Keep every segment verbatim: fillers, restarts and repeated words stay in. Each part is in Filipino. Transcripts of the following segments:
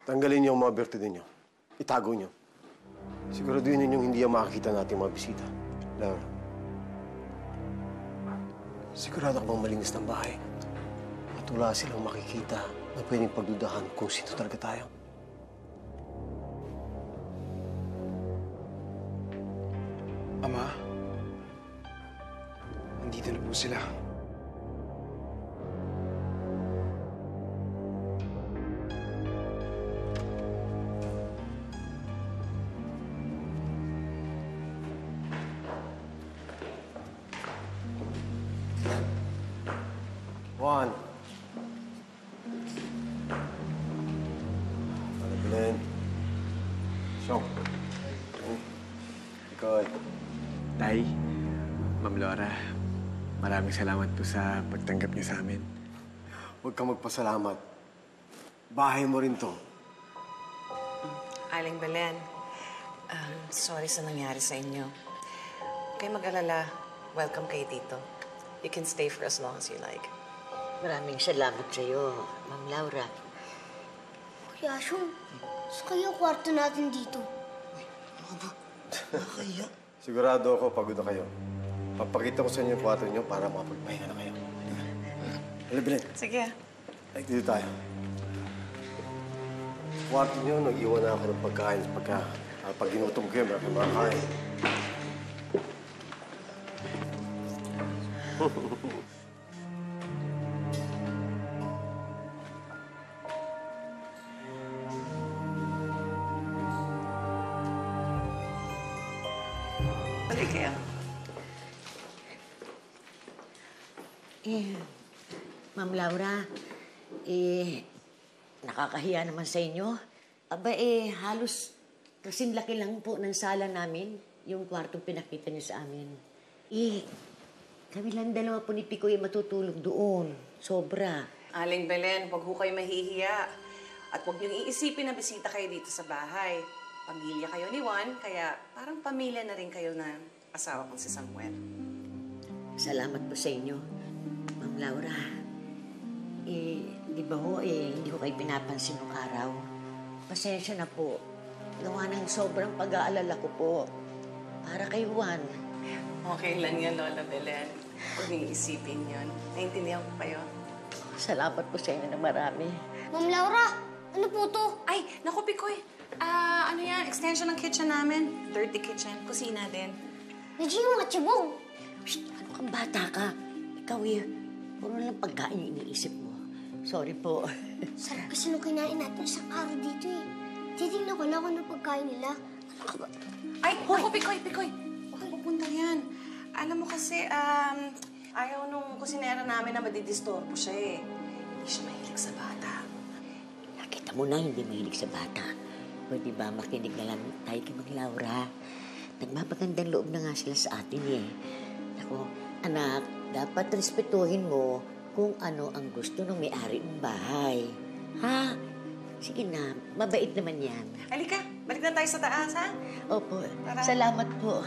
Tanggalin niyo ang mga birthday niyo. Itago niyo. Siguraduhin niyo hindi yung makakita natin mga bisita. Laura, sigurado ka bang malinis ng bahay? At wala silang makikita na pwedeng pagdudahan kung sino talaga tayo. Ama, nandito na po sila. Juan. Ano, Belen? Siyong. Ikaw. Tay, Ma'am Laura, maraming salamat po sa pagtanggap niyo sa amin. Huwag kang magpasalamat. Bahay mo rin to. Aling Belen, um, sorry sa nangyari sa inyo. Huwag kayo mag-alala. Welcome kayo dito. You can stay for as long as you like. Maraming salamat sa'yo, Ma'am Laura. Kuya Asyong, sa kaya kwarto natin dito? Ano ba? Nakakaya. Sigurado ako pagod na kayo. Papakita ko sa inyo yung kwarto niyo para makapagpahinga na kayo. Hala, Belen. Sige. Ay, dito tayo. Kwarto niyo, nag-iwan na ako ng pagkain pagka uh, pag ginutom ko yun, maraming makakain. Balik kayo. Eh, Ma'am Laura, eh, nakakahiya naman sa inyo. Aba, eh, halos kasing laki lang po ng sala namin, yung kwartong pinakita niyo sa amin. Eh, kami lang dalawa po ni Picoy matutulog doon. Sobra. Aling Belen, huwag ho kayo mahihiya. At huwag niyong iisipin na bisita kayo dito sa bahay. Pamilya kayo ni Juan, kaya parang pamilya na rin kayo na asawa kong si Samuel. Salamat po sa inyo, Ma'am Laura. Eh, di ba ho, eh, hindi ko kayo pinapansin nung araw. Pasensya na po. Gawa ng sobrang pag-aalala ko po. Para kay Juan. Okay lang yan, Lola Belen. Huwag niyong isipin yun. Naintindihan ko kayo. Salamat po sa inyo na marami. Ma'am Laura, ano po to? Ay, naku, Picoy. Ah, ano yan? Extension ng kitchen namin. Dirty kitchen. Kusina din. Nandiyan yung mga tsibog. Shh! Ano kang bata ka? Ikaw eh, puro lang pagkain yung iniisip mo. Sorry po. Sarap kasi nung kinain natin isang araw dito eh. Titignan ko lang kung ano pagkain nila. Ay, naku, Picoy, Picoy. Huwag kang pupunta yan. Alam mo kasi, um, ayaw nung kusinera namin na madidistorbo siya eh. Hindi siya mahilig sa bata. Nakita mo na hindi mahilig sa bata. Pwede ba makinig na lang tayo kay Mang Laura? Nagmapagandang loob na nga sila sa atin eh. Ako, anak, dapat respetuhin mo kung ano ang gusto ng may-ari ng bahay. Ha? Sige na, mabait naman yan. Halika, balik na tayo sa taas, ha? Opo, Tara. Salamat po.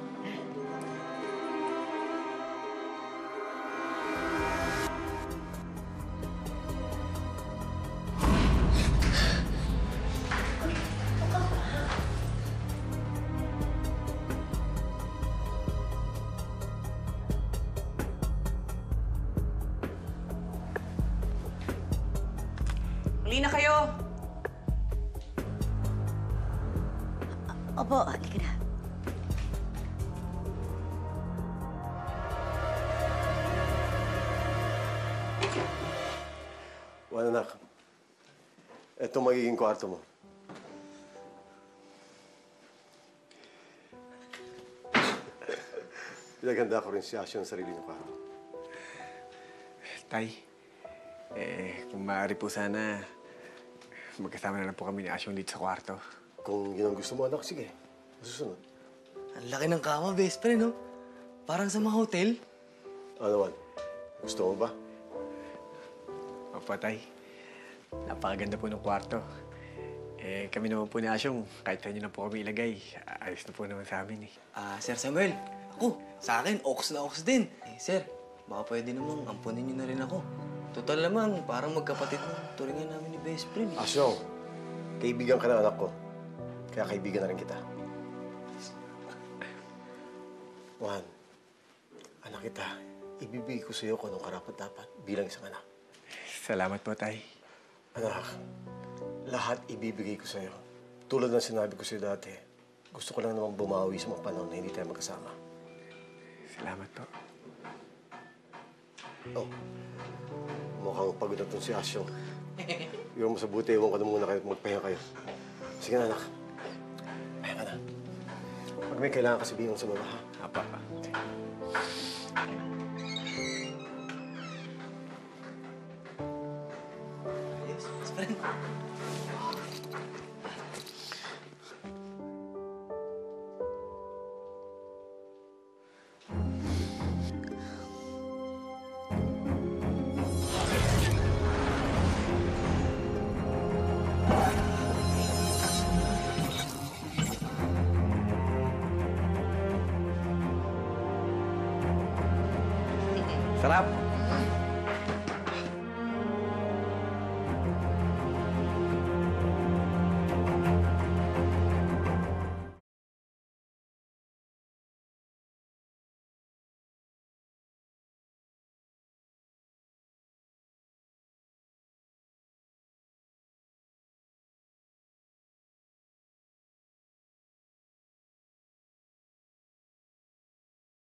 Huli na kayo. Opo, halika na. Juan, anak. Ito magiging kwarto mo. Pinaganda ko rin si Asyo ng sarili niya kwarto. Tay, eh, kung maaari po sana, magkasama na lang po kami ni Asyong dito sa kwarto. Kung yun ang gusto mo, anak, sige. Masusunod. Ang laki ng kama, best friend, no? Parang sa mga hotel. Ano, Juan? Gusto mo ba? Opo, Tay. Napakaganda po ng kwarto. Eh, kami naman po ni Asyong, kahit saan nyo na po kami ilagay, ayos na po naman sa amin eh. Ah, Sir Samuel, ako, sa akin, oks na oks din. Eh, sir, baka pwede namang ampunin niyo na rin ako. Total naman, parang magkapatid na turingan namin ni best friend. Asyong, Kaibigan ka ng anak ko. Kaya kaibigan na rin kita. Juan, anak kita, ibibigay ko sa iyo kung anong karapat-dapat bilang isang anak. Salamat po, Tay. Anak, lahat ibibigay ko sa iyo. Tulad ng sinabi ko sa iyo dati, gusto ko lang namang bumawi sa mga panahon na hindi tayo magkasama. Salamat po. Oh, mukhang pagod na itong si Asyong. Iwan mo sa buti, iwan ko na muna kayo at magpahinga kayo. Sige na, anak. Pahinga ka na. Pag may kailangan ka sabihin mo sa baba, ha? Apa. Ayos, best friend. Sarap!